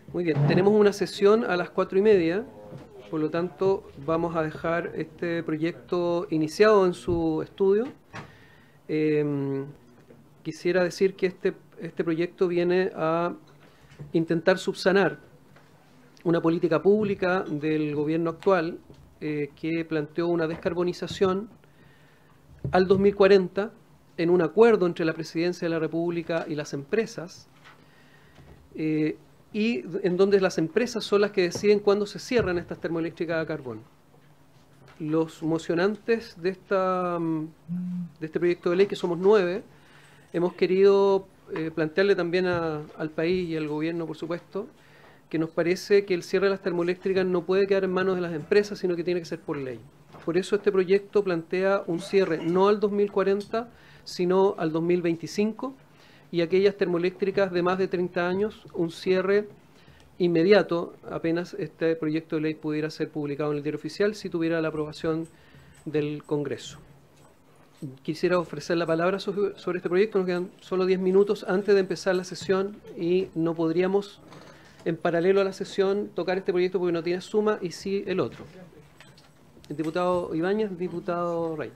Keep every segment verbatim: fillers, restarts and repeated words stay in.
Muy bien, tenemos una sesión a las cuatro y media, por lo tanto vamos a dejar este proyecto iniciado en su estudio. Eh, quisiera decir que este, este proyecto viene a intentar subsanar una política pública del gobierno actual eh, que planteó una descarbonización al dos mil cuarenta en un acuerdo entre la Presidencia de la República y las empresas, eh, y en donde las empresas son las que deciden cuándo se cierran estas termoeléctricas a carbón. Los mocionantes de, esta, de este proyecto de ley, que somos nueve, hemos querido eh, plantearle también a, al país y al gobierno, por supuesto, que nos parece que el cierre de las termoeléctricas no puede quedar en manos de las empresas, sino que tiene que ser por ley. Por eso este proyecto plantea un cierre no al dos mil cuarenta, sino al dos mil veinticinco, y aquellas termoeléctricas de más de treinta años, un cierre inmediato, apenas este proyecto de ley pudiera ser publicado en el Diario Oficial, si tuviera la aprobación del Congreso. Quisiera ofrecer la palabra sobre este proyecto. Nos quedan solo diez minutos antes de empezar la sesión y no podríamos, en paralelo a la sesión, tocar este proyecto porque no tiene suma y sí el otro. El diputado Ibáñez, el diputado Rey.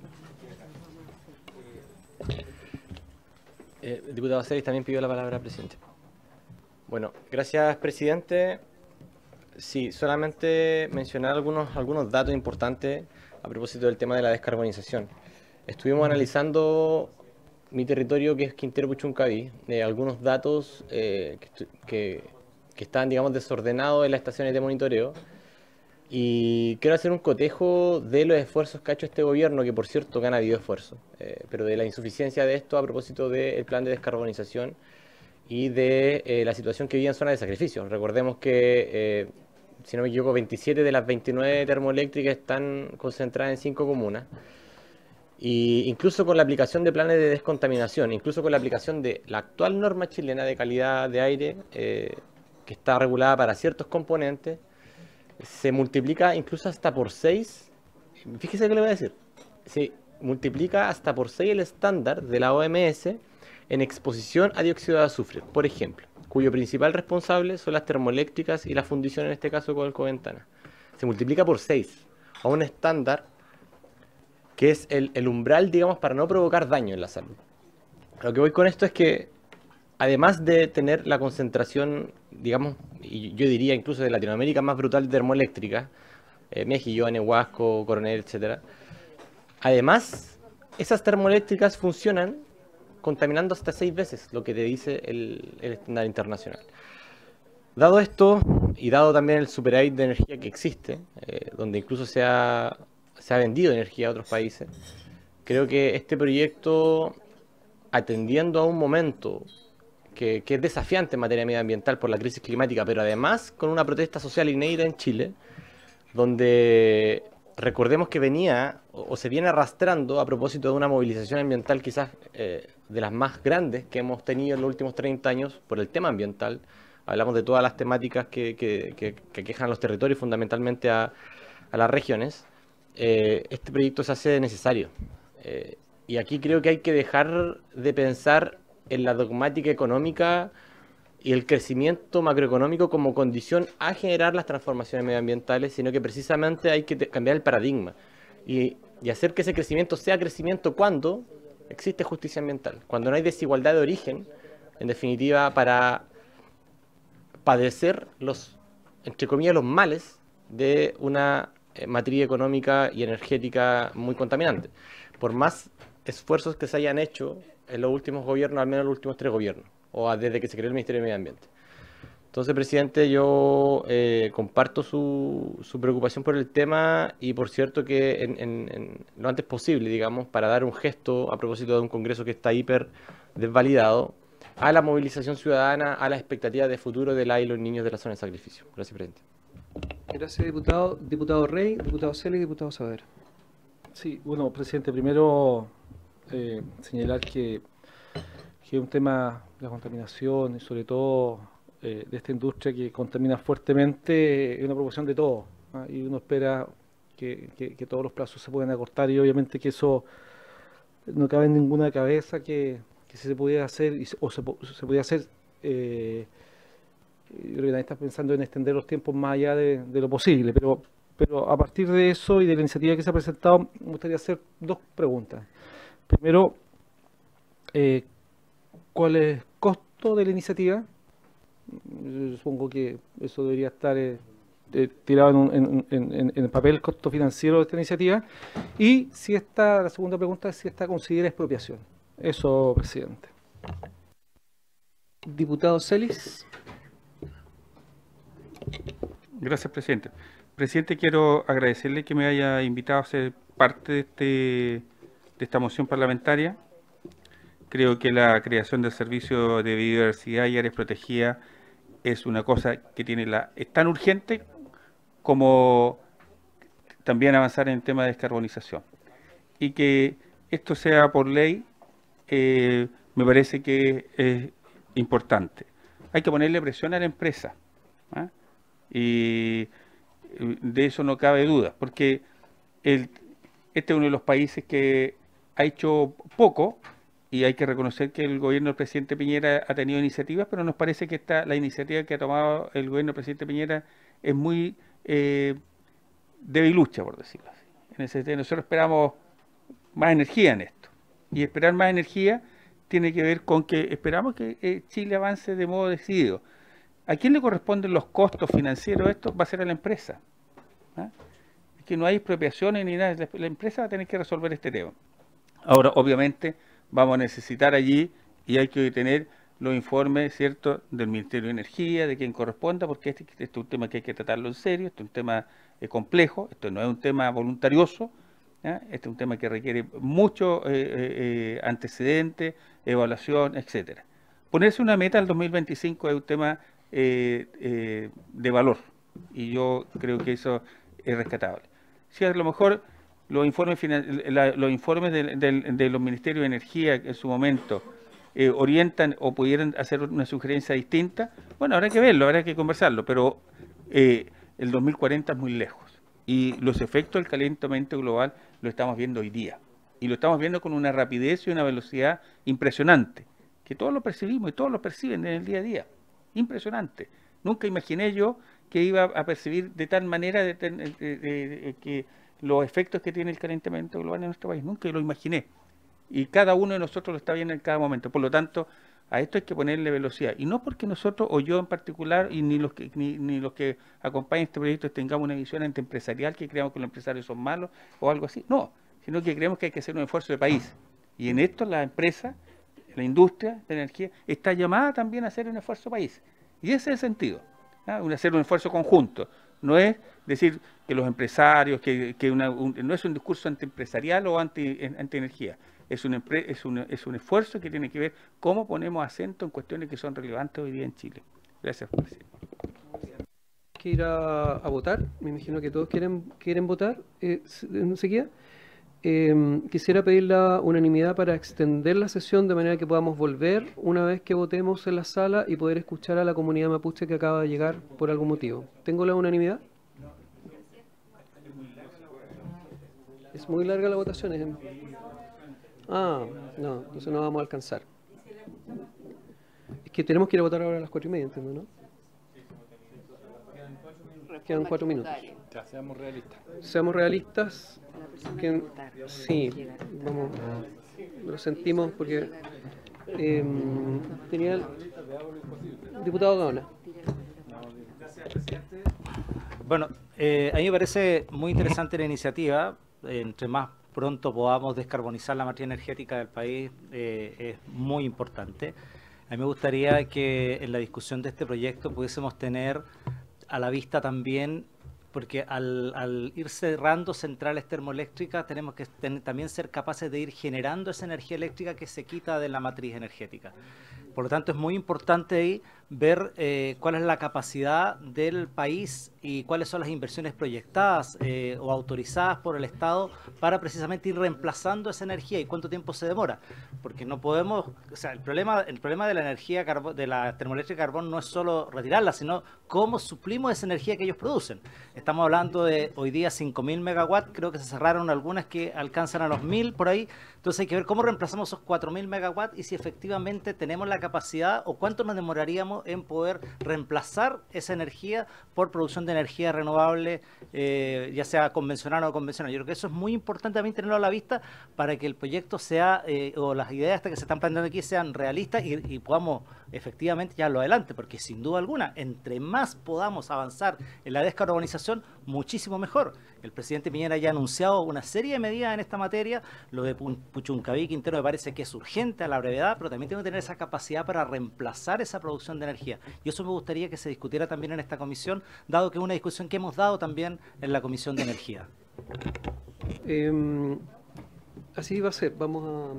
Eh, el diputado Celis también pidió la palabra, presidente. Bueno, gracias, presidente. Sí, solamente mencionar algunos, algunos datos importantes a propósito del tema de la descarbonización. Estuvimos analizando mi territorio, que es Quintero Puchuncaví, eh, algunos datos eh, que, que, que están, digamos, desordenados en las estaciones de monitoreo. Y quiero hacer un cotejo de los esfuerzos que ha hecho este gobierno, que por cierto que han habido esfuerzos, eh, pero de la insuficiencia de esto a propósito del plan de descarbonización y de eh, la situación que vive en zona de sacrificio. Recordemos que, eh, si no me equivoco, veintisiete de las veintinueve termoeléctricas están concentradas en cinco comunas. Y incluso con la aplicación de planes de descontaminación, incluso con la aplicación de la actual norma chilena de calidad de aire, eh, que está regulada para ciertos componentes, se multiplica incluso hasta por seis. Fíjese qué le voy a decir. Se multiplica hasta por seis el estándar de la O M S en exposición a dióxido de azufre, por ejemplo, cuyo principal responsable son las termoeléctricas y la fundición, en este caso con el Coventana. Se multiplica por seis a un estándar que es el, el umbral, digamos, para no provocar daño en la salud. Lo que voy con esto es que, además de tener la concentración, digamos, y yo diría incluso de Latinoamérica más brutal de termoeléctrica, eh, Mejillones, Huasco, Coronel, etcétera, además, esas termoeléctricas funcionan contaminando hasta seis veces lo que te dice el, el estándar internacional. Dado esto, y dado también el superávit de energía que existe, eh, donde incluso se ha, se ha vendido energía a otros países, creo que este proyecto, atendiendo a un momento que, que es desafiante en materia medioambiental por la crisis climática, pero además con una protesta social inédita en Chile, donde recordemos que venía o, o se viene arrastrando a propósito de una movilización ambiental quizás eh, de las más grandes que hemos tenido en los últimos treinta años por el tema ambiental. Hablamos de todas las temáticas que, que, que, que quejan a los territorios, fundamentalmente a, a las regiones. Eh, este proyecto se hace necesario. Eh, y aquí creo que hay que dejar de pensar en la dogmática económica y el crecimiento macroeconómico como condición a generar las transformaciones medioambientales, sino que precisamente hay que cambiar el paradigma y, y hacer que ese crecimiento sea crecimiento cuando existe justicia ambiental, cuando no hay desigualdad de origen, en definitiva, para padecer los, entre comillas, los males de una eh, matriz económica y energética muy contaminante. Por más esfuerzos que se hayan hecho en los últimos gobiernos, al menos los últimos tres gobiernos, o desde que se creó el Ministerio de Medio Ambiente. Entonces, presidente, yo eh, comparto su, su preocupación por el tema y por cierto que en, en, en lo antes posible, digamos, para dar un gesto a propósito de un Congreso que está hiper desvalidado, a la movilización ciudadana, a las expectativas de futuro de la y los niños de la zona de sacrificio. Gracias, presidente. Gracias, diputado. Diputado Rey, diputado Celis y diputado Saavedra. Sí, bueno, presidente, primero eh, señalar que, que un tema de la contaminación y sobre todo eh, de esta industria que contamina fuertemente es una proporción de todo, ¿ah? Y uno espera que, que, que todos los plazos se puedan acortar y obviamente que eso no cabe en ninguna cabeza que, que si se pudiera hacer y, o se, se pudiera hacer eh, yo creo que nadie está pensando en extender los tiempos más allá de, de lo posible, pero, pero a partir de eso y de la iniciativa que se ha presentado, me gustaría hacer dos preguntas. Primero, eh, ¿cuál es el costo de la iniciativa? Yo supongo que eso debería estar eh, eh, tirado en, un, en, en, en el papel, el costo financiero de esta iniciativa. Y si esta, la segunda pregunta es si esta considera expropiación. Eso, presidente. Diputado Celis. Gracias, presidente. Presidente, quiero agradecerle que me haya invitado a ser parte de, este, de esta moción parlamentaria. Creo que la creación del servicio de biodiversidad y áreas protegidas es una cosa que tiene la es tan urgente como también avanzar en el tema de descarbonización. Y que esto sea por ley, eh, me parece que es importante. Hay que ponerle presión a la empresa, ¿eh? Y de eso no cabe duda, porque el, este es uno de los países que ha hecho poco, y hay que reconocer que el gobierno del presidente Piñera ha tenido iniciativas, pero nos parece que esta, la iniciativa que ha tomado el gobierno del presidente Piñera es muy eh, debilucha, por decirlo así. En ese sentido, nosotros esperamos más energía en esto, y esperar más energía tiene que ver con que esperamos que eh, Chile avance de modo decidido. ¿A quién le corresponden los costos financieros de esto? Va a ser a la empresa. ¿Ah? Es que no hay expropiaciones ni nada, la, la empresa va a tener que resolver este tema. Ahora, obviamente, vamos a necesitar allí, y hay que tener los informes, ¿cierto?, del Ministerio de Energía, de quien corresponda, porque este, este es un tema que hay que tratarlo en serio, este es un tema eh, complejo, esto no es un tema voluntarioso, ¿ya? Este es un tema que requiere mucho eh, eh, antecedente, evaluación, etcétera. Ponerse una meta al dos mil veinticinco es un tema eh, eh, de valor, y yo creo que eso es rescatable. Si a lo mejor los informes, la, los informes de, de, de los Ministerios de Energía en su momento eh, orientan o pudieran hacer una sugerencia distinta, bueno, habrá que verlo, habrá que conversarlo, pero eh, el dos mil cuarenta es muy lejos, y los efectos del calentamiento global lo estamos viendo hoy día, y lo estamos viendo con una rapidez y una velocidad impresionante, que todos lo percibimos y todos lo perciben en el día a día. Impresionante. Nunca imaginé yo que iba a percibir de tal manera de, de, de, de, de, que los efectos que tiene el calentamiento global en nuestro país. Nunca lo imaginé. Y cada uno de nosotros lo está viendo en cada momento. Por lo tanto, a esto hay que ponerle velocidad. Y no porque nosotros, o yo en particular, y ni los que, ni, ni los que acompañan este proyecto tengamos una visión antiempresarial, que creamos que los empresarios son malos o algo así. No, sino que creemos que hay que hacer un esfuerzo de país. Y en esto la empresa, la industria de energía, está llamada también a hacer un esfuerzo país. Y ese es el sentido, ¿ah? Hacer un esfuerzo conjunto. No es decir que los empresarios, que, que una, un, no es un discurso antiempresarial o anti, anti energía. Es un, es, un, es un esfuerzo que tiene que ver cómo ponemos acento en cuestiones que son relevantes hoy día en Chile. Gracias, presidente. Hay que ir a, a votar. Me imagino que todos quieren, quieren votar eh, enseguida. Eh, quisiera pedir la unanimidad para extender la sesión de manera que podamos volver una vez que votemos en la sala y poder escuchar a la comunidad mapuche que acaba de llegar por algún motivo. ¿Tengo la unanimidad? Es muy larga la votación. ¿eh? Ah, no, entonces no vamos a alcanzar. Es que tenemos que ir a votar ahora a las cuatro y media, entiendo, ¿no? Quedan cuatro minutos. Ya, seamos realistas. Seamos realistas. Que, sí, vamos, lo sentimos porque eh, tenía el diputado Gaona. Bueno, eh, a mí me parece muy interesante la iniciativa. Eh, entre más pronto podamos descarbonizar la matriz energética del país, eh, es muy importante. A mí me gustaría que en la discusión de este proyecto pudiésemos tener a la vista también, porque al, al ir cerrando centrales termoeléctricas tenemos que ten, también ser capaces de ir generando esa energía eléctrica que se quita de la matriz energética. Por lo tanto, es muy importante ahí ver eh, cuál es la capacidad del país y cuáles son las inversiones proyectadas eh, o autorizadas por el Estado para precisamente ir reemplazando esa energía y cuánto tiempo se demora. Porque no podemos, o sea, el problema, el problema de la energía de la termoeléctrica de carbón no es solo retirarla, sino cómo suplimos esa energía que ellos producen. Estamos hablando de hoy día cinco mil megawatts, creo que se cerraron algunas que alcanzan a los mil por ahí. Entonces hay que ver cómo reemplazamos esos cuatro mil megawatts y si efectivamente tenemos la capacidad o cuánto nos demoraríamos muchísimo en poder reemplazar esa energía por producción de energía renovable, eh, ya sea convencional o no convencional. Yo creo que eso es muy importante también tenerlo a la vista para que el proyecto sea, eh, o las ideas que se están planteando aquí sean realistas y, y podamos efectivamente llevarlo adelante, porque sin duda alguna, entre más podamos avanzar en la descarbonización, muchísimo mejor. El presidente Piñera ya ha anunciado una serie de medidas en esta materia. Lo de Puchuncaví, Quintero, me parece que es urgente a la brevedad, pero también tengo que tener esa capacidad para reemplazar esa producción de energía. Y eso me gustaría que se discutiera también en esta comisión, dado que es una discusión que hemos dado también en la Comisión de Energía. Eh, así va a ser. Vamos a...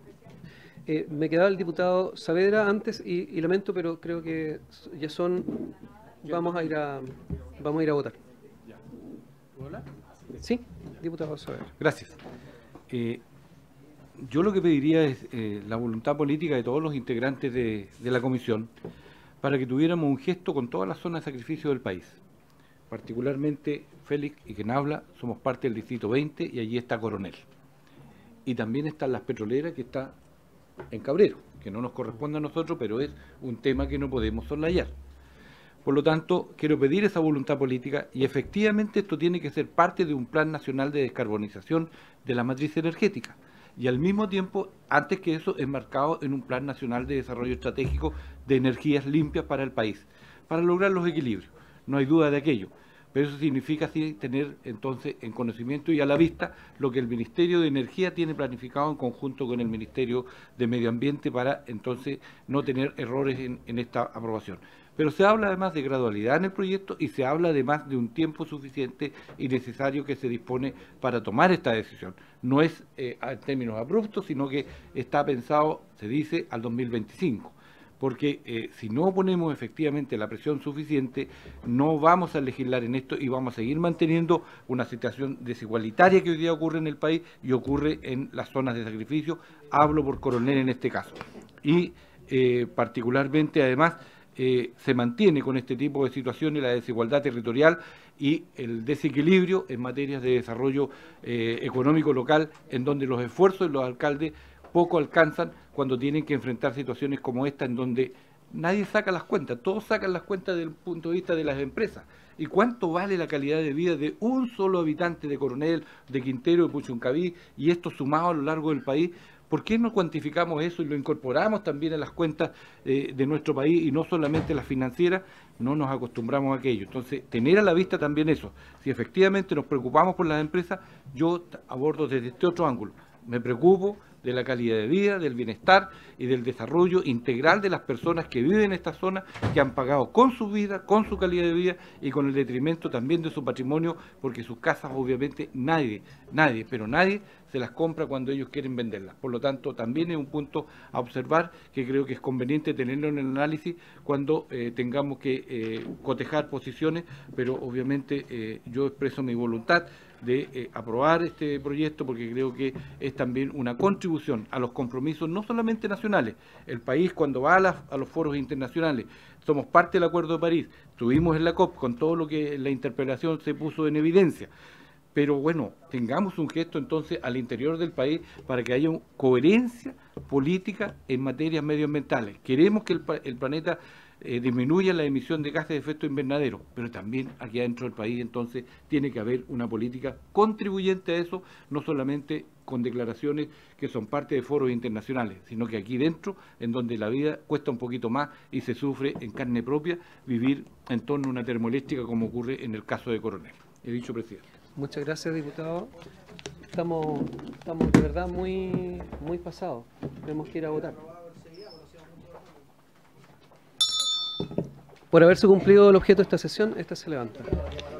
Eh, me quedaba el diputado Saavedra antes y, y lamento, pero creo que ya son... Vamos a ir a, vamos a, ir a votar. ¿Hola? Sí, diputado Saavedra. Gracias. Eh, yo lo que pediría es eh, la voluntad política de todos los integrantes de, de la comisión para que tuviéramos un gesto con todas las zonas de sacrificio del país. Particularmente Félix y quien habla, somos parte del distrito veinte y allí está Coronel. Y también están las petroleras que está en Cabrero, que no nos corresponde a nosotros, pero es un tema que no podemos soslayar. Por lo tanto, quiero pedir esa voluntad política y efectivamente esto tiene que ser parte de un plan nacional de descarbonización de la matriz energética y al mismo tiempo, antes que eso, enmarcado en un plan nacional de desarrollo estratégico de energías limpias para el país, para lograr los equilibrios. No hay duda de aquello. Pero eso significa sí tener entonces en conocimiento y a la vista lo que el Ministerio de Energía tiene planificado en conjunto con el Ministerio de Medio Ambiente para entonces no tener errores en, en esta aprobación. Pero se habla además de gradualidad en el proyecto y se habla además de un tiempo suficiente y necesario que se dispone para tomar esta decisión. No es eh, en términos abruptos, sino que está pensado, se dice, al dos mil veinticinco. Porque eh, si no ponemos efectivamente la presión suficiente, no vamos a legislar en esto y vamos a seguir manteniendo una situación desigualitaria que hoy día ocurre en el país y ocurre en las zonas de sacrificio. Hablo por Coronel en este caso. Y eh, particularmente, además, eh, se mantiene con este tipo de situaciones la desigualdad territorial y el desequilibrio en materias de desarrollo eh, económico local, en donde los esfuerzos de los alcaldes poco alcanzan cuando tienen que enfrentar situaciones como esta en donde nadie saca las cuentas, todos sacan las cuentas desde el punto de vista de las empresas. ¿Y cuánto vale la calidad de vida de un solo habitante de Coronel, de Quintero, de Puchuncaví y esto sumado a lo largo del país? ¿Por qué no cuantificamos eso y lo incorporamos también en las cuentas eh, de nuestro país y no solamente las financieras? No nos acostumbramos a aquello. Entonces, tener a la vista también eso. Si efectivamente nos preocupamos por las empresas, yo abordo desde este otro ángulo. Me preocupo de la calidad de vida, del bienestar y del desarrollo integral de las personas que viven en esta zona, que han pagado con su vida, con su calidad de vida y con el detrimento también de su patrimonio, porque sus casas obviamente nadie, nadie, pero nadie se las compra cuando ellos quieren venderlas. Por lo tanto, también es un punto a observar que creo que es conveniente tenerlo en el análisis cuando eh, tengamos que eh, cotejar posiciones, pero obviamente eh, yo expreso mi voluntad de eh, aprobar este proyecto porque creo que es también una contribución a los compromisos no solamente nacionales. El país cuando va a, las, a los foros internacionales, somos parte del Acuerdo de París, estuvimos en la COP con todo lo que en la interpelación se puso en evidencia. Pero bueno, tengamos un gesto entonces al interior del país para que haya coherencia política en materias medioambientales. Queremos que el, el planeta eh, disminuya la emisión de gases de efecto invernadero, pero también aquí adentro del país entonces tiene que haber una política contribuyente a eso, no solamente con declaraciones que son parte de foros internacionales, sino que aquí dentro, en donde la vida cuesta un poquito más y se sufre en carne propia vivir en torno a una termoeléctrica como ocurre en el caso de Coronel. He dicho, presidente. Muchas gracias, diputado. Estamos, estamos de verdad muy, muy pasados. Tenemos que ir a votar. Por haberse cumplido el objeto de esta sesión, esta se levanta.